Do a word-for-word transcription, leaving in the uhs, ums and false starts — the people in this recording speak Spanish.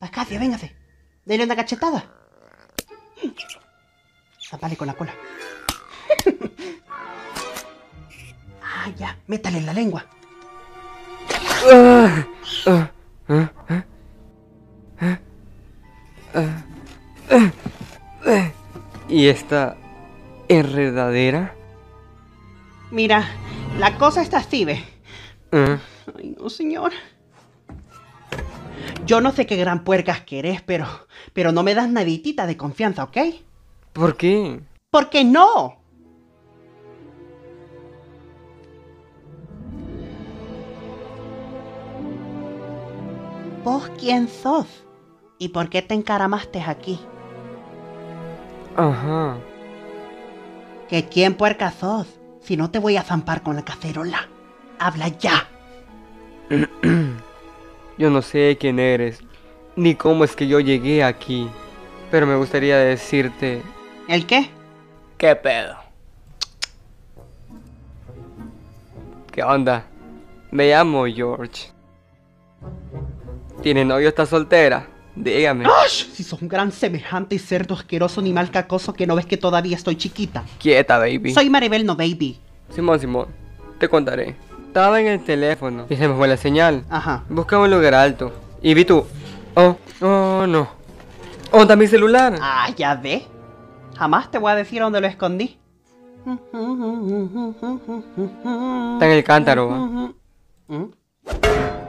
Pascasia, véngase. Dele una cachetada. Tapale con la cola. Ah, ya. Métale en la lengua. Ah, ah, ah, ah, ah, ah, ah, ah. ¿Y esta enredadera? Mira, la cosa está así, ¿ve? Ah, Ay, no, señor. Yo no sé qué gran puercas querés, pero... Pero no me das naditita de confianza, ¿ok? ¿Por qué? ¿Por qué no? ¿Vos quién sos? ¿Y por qué te encaramaste aquí? Ajá. ¿Que quién puerca sos? Si no te voy a zampar con la cacerola. ¡Habla ya! Yo no sé quién eres, ni cómo es que yo llegué aquí, pero me gustaría decirte... ¿El qué? ¿Qué pedo? ¿Qué onda? Me llamo George. ¿Tiene novio? ¿Está soltera? Dígame. ¡Ash! Si sos un gran semejante y cerdo asqueroso animal cacoso que no ves que todavía estoy chiquita. Quieta, baby. Soy Maribel, no baby. Simón, Simón, te contaré. Estaba en el teléfono y se me fue la señal. Ajá. Buscaba un lugar alto y vi tu... Oh, oh, no. ¿Dónde mi celular? Ah, ya ve. Jamás te voy a decir dónde lo escondí. Está en el cántaro, ¿va? ¿Mm?